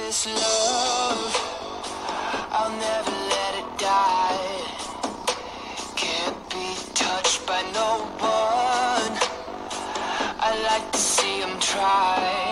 this love, I'll never let it die. Can't be touched by no one. I like to see 'em try.